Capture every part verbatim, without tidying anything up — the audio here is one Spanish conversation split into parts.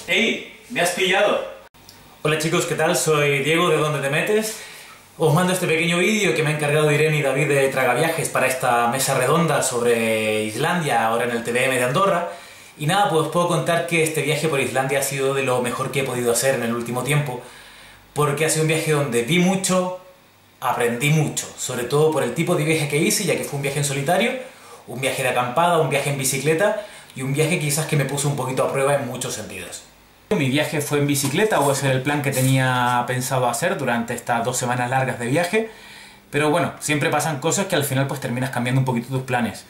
¡Ey! ¡Me has pillado! Hola chicos, ¿qué tal? Soy Diego de Dónde Te Metes. Os mando este pequeño vídeo que me ha encargado Irene y David de Tragaviajes para esta mesa redonda sobre Islandia, ahora en el T V M de Andorra. Y nada, pues os puedo contar que este viaje por Islandia ha sido de lo mejor que he podido hacer en el último tiempo, porque ha sido un viaje donde vi mucho, aprendí mucho, sobre todo por el tipo de viaje que hice, ya que fue un viaje en solitario, un viaje de acampada, un viaje en bicicleta y un viaje quizás que me puso un poquito a prueba en muchos sentidos. Mi viaje fue en bicicleta, o ese era el plan que tenía pensado hacer durante estas dos semanas largas de viaje, pero bueno, siempre pasan cosas que al final pues terminas cambiando un poquito tus planes.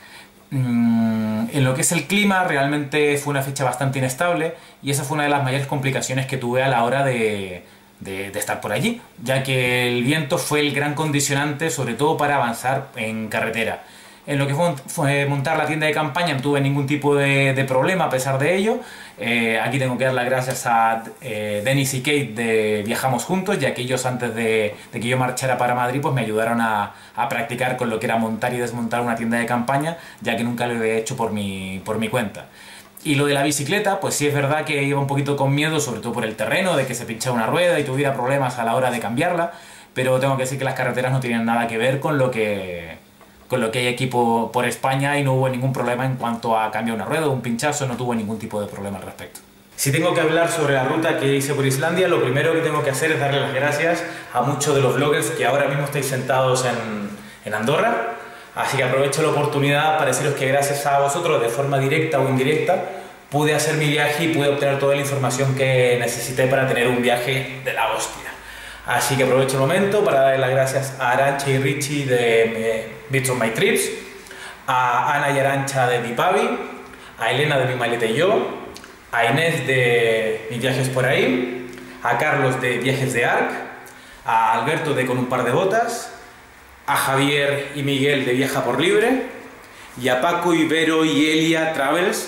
Mm, en lo que es el clima, realmente fue una fecha bastante inestable y esa fue una de las mayores complicaciones que tuve a la hora de, de, de estar por allí, ya que el viento fue el gran condicionante, sobre todo para avanzar en carretera. En lo que fue, fue montar la tienda de campaña no tuve ningún tipo de, de problema a pesar de ello. Eh, aquí tengo que dar las gracias a eh, Dennis y Kate de Viajamos Juntos, ya que ellos antes de, de que yo marchara para Madrid pues me ayudaron a, a practicar con lo que era montar y desmontar una tienda de campaña, ya que nunca lo había hecho por mi, por mi cuenta. Y lo de la bicicleta, pues sí es verdad que iba un poquito con miedo, sobre todo por el terreno, de que se pinchara una rueda y tuviera problemas a la hora de cambiarla, pero tengo que decir que las carreteras no tienen nada que ver con lo que... con lo que hay aquí por, por España, y no hubo ningún problema en cuanto a cambiar una rueda o un pinchazo, no tuvo ningún tipo de problema al respecto. Si tengo que hablar sobre la ruta que hice por Islandia, lo primero que tengo que hacer es darle las gracias a muchos de los bloggers que ahora mismo estáis sentados en, en Andorra, así que aprovecho la oportunidad para deciros que gracias a vosotros, de forma directa o indirecta, pude hacer mi viaje y pude obtener toda la información que necesité para tener un viaje de la hostia. Así que aprovecho el momento para dar las gracias a Arantxa y Richie de Bits on My Trips, a Ana y Arantxa de Dipavi, a Elena de Mi Maleta y Yo, a Inés de Mis Viajes por Ahí, a Carlos de Viajes de Arc, a Alberto de Con un Par de Botas, a Javier y Miguel de Viaja por Libre, y a Paco, Ibero y Elia Travels,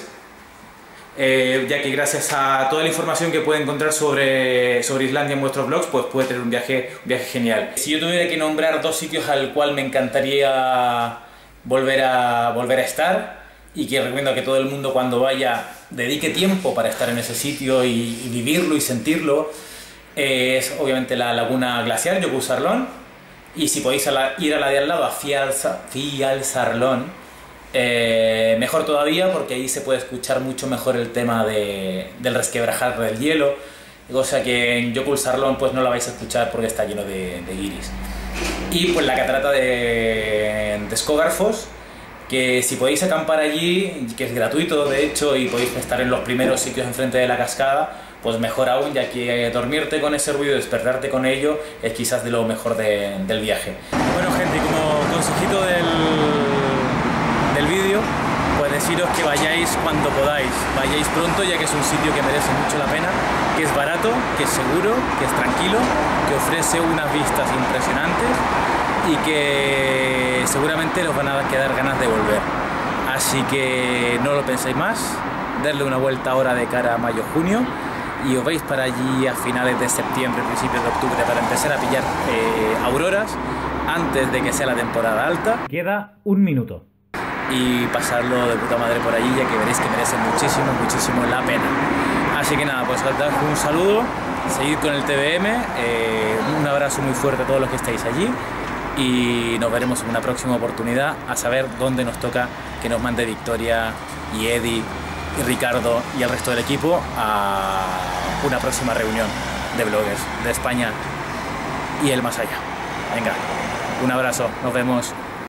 Eh, ya que gracias a toda la información que puede encontrar sobre, sobre Islandia en vuestros blogs, pues puede tener un viaje, un viaje genial. Si yo tuviera que nombrar dos sitios al cual me encantaría volver a, volver a estar, y que recomiendo que todo el mundo cuando vaya dedique tiempo para estar en ese sitio y, y vivirlo y sentirlo, eh, es obviamente la laguna glaciar, Jökulsárlón, y si podéis a la, ir a la de al lado, a Fjallarárlón, Eh, mejor todavía, porque ahí se puede escuchar mucho mejor el tema de, del resquebrajar del hielo, cosa que en Jökulsárlón pues no la vais a escuchar porque está lleno de, de guiris. Y pues la catarata de, de Skógafoss, que si podéis acampar allí, que es gratuito de hecho, y podéis estar en los primeros sitios enfrente de la cascada, pues mejor aún, ya que dormirte con ese ruido y despertarte con ello es quizás de lo mejor de, del viaje. Bueno gente, como consejito del del vídeo, pues deciros que vayáis cuando podáis, vayáis pronto, ya que es un sitio que merece mucho la pena, que es barato, que es seguro, que es tranquilo, que ofrece unas vistas impresionantes y que seguramente os van a quedar ganas de volver. Así que no lo penséis más, darle una vuelta ahora de cara a mayo-junio y os vais para allí a finales de septiembre, principios de octubre, para empezar a pillar eh, auroras antes de que sea la temporada alta. Queda un minuto. Y pasarlo de puta madre por allí, ya que veréis que merece muchísimo, muchísimo la pena. Así que nada, pues os daros un saludo, seguid con el T V M, eh, un abrazo muy fuerte a todos los que estáis allí y nos veremos en una próxima oportunidad, a saber dónde nos toca que nos mande Victoria y Eddie y Ricardo y el resto del equipo a una próxima reunión de bloggers de España y el más allá. Venga, un abrazo, nos vemos.